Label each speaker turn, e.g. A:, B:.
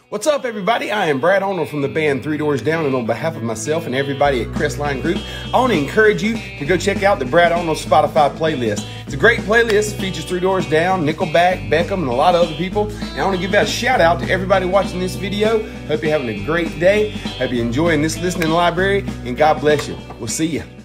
A: What's up, everybody? I am Brad Arnold from the band Three Doors Down, and on behalf of myself and everybody at Crestline Group, I want to encourage you to go check out the Brad Arnold Spotify playlist. It's a great playlist. It features Three Doors Down, Nickelback, Beckham, and a lot of other people. And I want to give out a shout out to everybody watching this video. Hope you're having a great day. Hope you're enjoying this listening library, and God bless you. We'll see you.